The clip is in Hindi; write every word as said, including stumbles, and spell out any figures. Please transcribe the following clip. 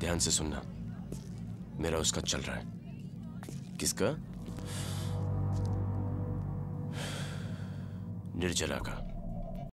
ध्यान से सुनना, मेरा उसका चल रहा है। किसका? निर्जला का।